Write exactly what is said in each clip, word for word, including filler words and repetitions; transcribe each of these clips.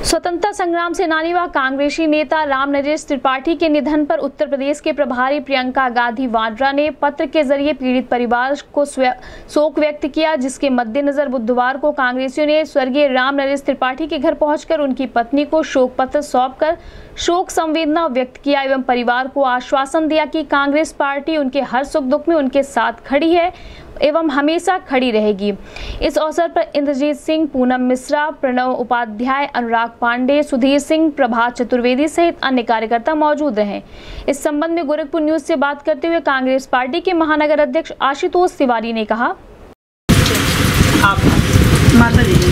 स्वतंत्रता संग्राम सेनानी व कांग्रेसी नेता राम नरेश त्रिपाठी के निधन पर उत्तर प्रदेश के प्रभारी प्रियंका गांधी वाड्रा ने पत्र के जरिए पीड़ित परिवार को शोक व्यक्त किया, जिसके मद्देनजर बुधवार को कांग्रेसियों ने स्वर्गीय राम नरेश त्रिपाठी के घर पहुंचकर उनकी पत्नी को शोक पत्र सौंपकर शोक संवेदना व्यक्त किया एवं परिवार को आश्वासन दिया कि कांग्रेस पार्टी उनके हर सुख दुख में उनके साथ खड़ी है एवं हमेशा खड़ी रहेगी। इस अवसर पर इंद्रजीत सिंह, पूनम मिश्रा, प्रणव उपाध्याय, अनुराग पांडे, सुधीर सिंह, प्रभात चतुर्वेदी सहित अन्य कार्यकर्ता मौजूद रहे। इस संबंध में गोरखपुर न्यूज से बात करते हुए कांग्रेस पार्टी के महानगर अध्यक्ष आशुतोष तिवारी ने कहा, माता जी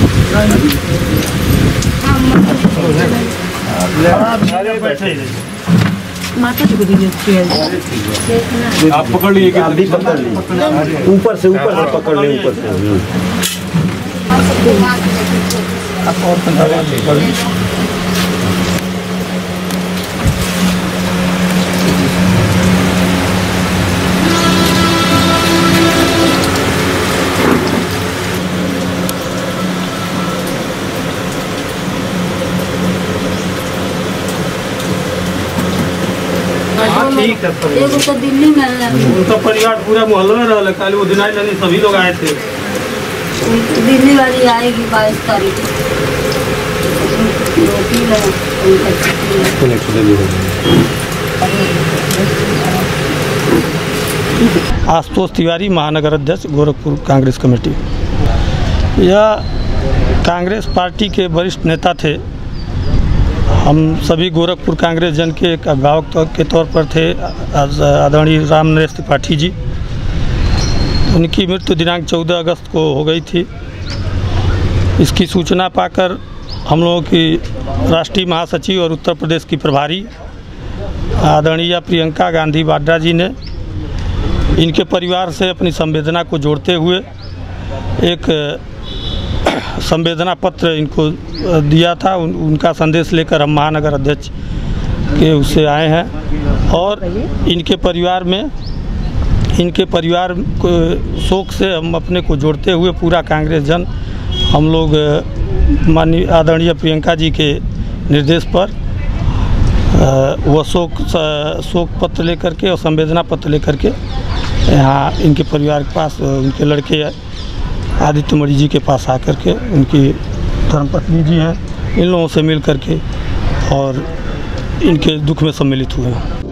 माता जी को दीजिए, आप पकड़ लीजिए, आप भी पकड़ लीजिए, ऊपर से ऊपर से पकड़ ले, ऊपर से आप और पकड़ लीजिए। ठीक है, एगो तो दिल्ली में उनका परिवार पूरा मोहल्ला में रहा, खाली वो दिनाई लगी, सभी लोग आए थे। दिल्ली वाली आएगी बाईस तारीख आशुतोष तिवारी, महानगर अध्यक्ष, गोरखपुर कांग्रेस कमेटी। यह कांग्रेस पार्टी के वरिष्ठ नेता थे। हम सभी गोरखपुर कांग्रेस जन के एक अभिभावक के तौर पर थे आदरणीय राम नरेश त्रिपाठी जी। उनकी मृत्यु दिनांक चौदह अगस्त को हो गई थी। इसकी सूचना पाकर हम लोगों की राष्ट्रीय महासचिव और उत्तर प्रदेश की प्रभारी आदरणीय प्रियंका गांधी वाड्रा जी ने इनके परिवार से अपनी संवेदना को जोड़ते हुए एक संवेदना पत्र इनको दिया था। उन, उनका संदेश लेकर हम महानगर अध्यक्ष के उससे आए हैं और इनके परिवार में इनके परिवार को शोक से हम अपने को जोड़ते हुए पूरा कांग्रेस जन हम लोग माननीय आदरणीय प्रियंका जी के निर्देश पर वह शोक शोक पत्र लेकर के और संवेदना पत्र लेकर के यहाँ इनके परिवार के पास उनके लड़के आदित्य मणि जी के पास आकर के उनकी धर्मपत्नी जी हैं, इन लोगों से मिल कर के और इनके दुख में सम्मिलित हुए हैं।